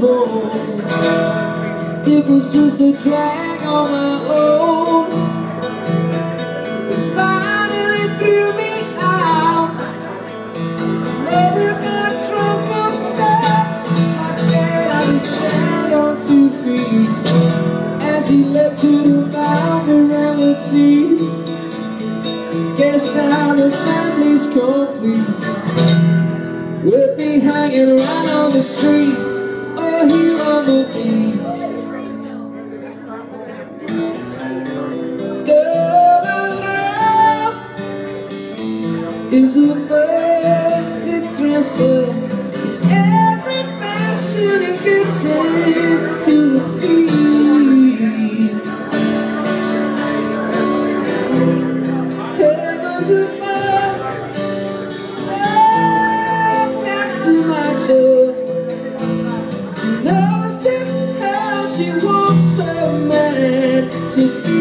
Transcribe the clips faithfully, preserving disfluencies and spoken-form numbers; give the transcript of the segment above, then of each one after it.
home. It was just a drag on my own. It finally threw me out. Never got drunk on stuff. My dad had to stand on two feet as he led to the morality. Guess now the family's complete, with me hanging around on the street, or here on the beat. Girl I love is a perfect dresser. It's every fashion it gets into a team. Heaven's above, oh, back to my joy. She knows just how she wants her man to be.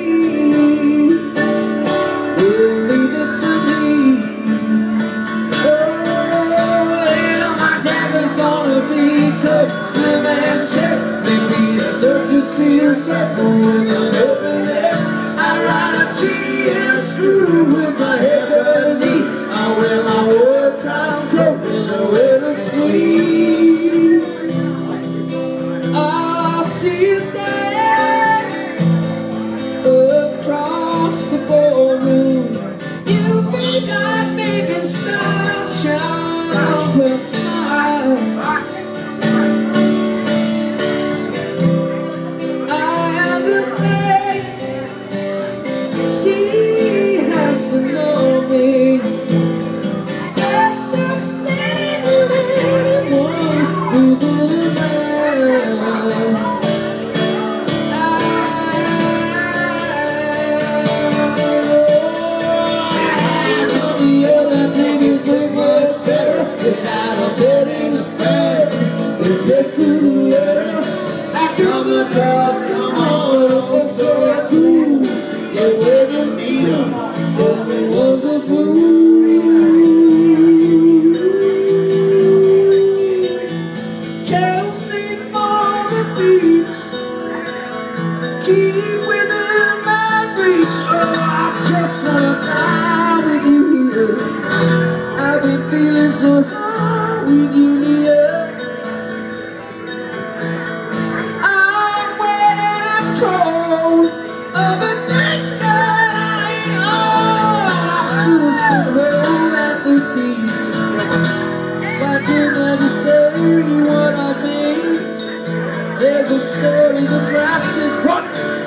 We'll leave it to me. Oh, yeah, my dagger's gonna be good, slim and check. Maybe a search to see a circle with an open air. I ride a tree and a screw with my heavily. I wear my wartime coat in the weather sleeve. I'll see you there across the ballroom. You may not make a star shine, but smile. I am the face. She has to know me. That's the thing with anyone who will love. The other thing is look much better without a bit in the spread. They're just to the letter. After the girls come on, oh so cool. Yeah, when you meet them, everyone's a fool. Girls think for the beach, keep within my reach. Oh, I just wanna die with you here. I've been feeling so high with you near. I'm wet and I'm cold, of a drink that I ain't on. I should have stood home at the feet. Why didn't I just say what I mean? There's a story, the grass is what